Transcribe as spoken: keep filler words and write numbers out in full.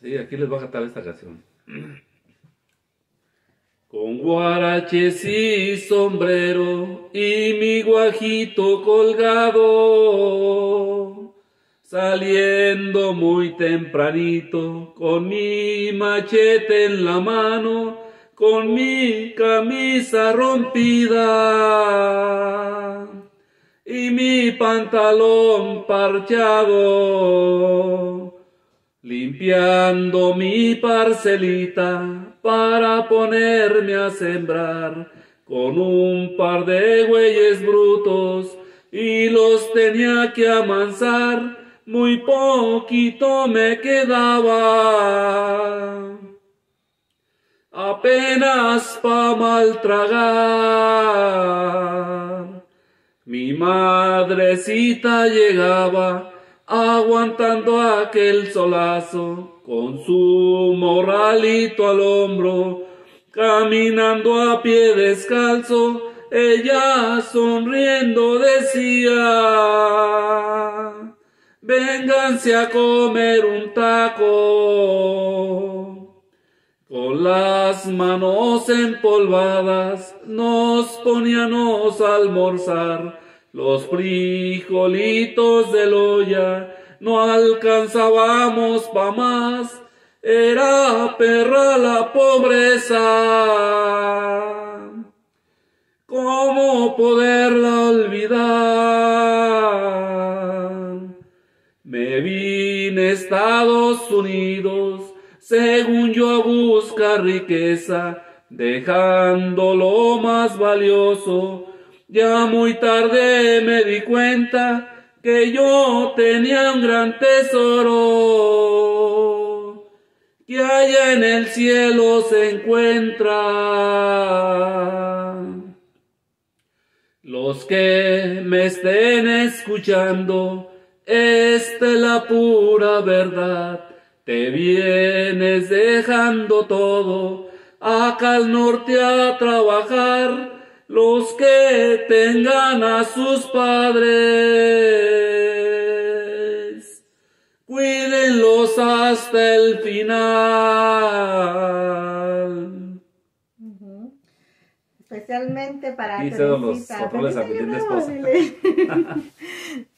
Sí, aquí les va a cantar esta canción. Con guaraches y sombrero y mi guajito colgado, saliendo muy tempranito con mi machete en la mano, con mi camisa rompida y mi pantalón parchado, limpiando mi parcelita para ponerme a sembrar con un par de güeyes brutos y los tenía que amansar, muy poquito me quedaba, apenas pa' mal tragar. Mi madrecita llegaba aguantando aquel solazo con su morralito al hombro, caminando a pie descalzo, ella sonriendo decía: vénganse a comer un taco. Con las manos empolvadas nos poníamos a almorzar, los frijolitos de olla no alcanzábamos pa' más, era perra la pobreza, ¿cómo poderla olvidar? Me vine a Estados Unidos, según yo, a buscar riqueza, dejando lo más valioso. Ya muy tarde me di cuenta que yo tenía un gran tesoro, que allá en el cielo se encuentra. Los que me estén escuchando, esta es la pura verdad. Te vienes dejando todo acá al norte a trabajar. Los que tengan a sus padres, cuídenlos hasta el final. Uh-huh. Especialmente para Aquí se dan los patrones a mi esposa.